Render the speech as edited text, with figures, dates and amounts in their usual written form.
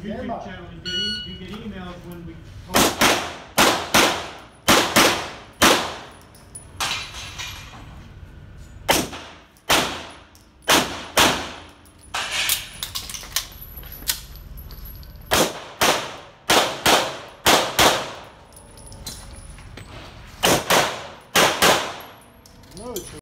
YouTube channel. You get emails when we post. No, it's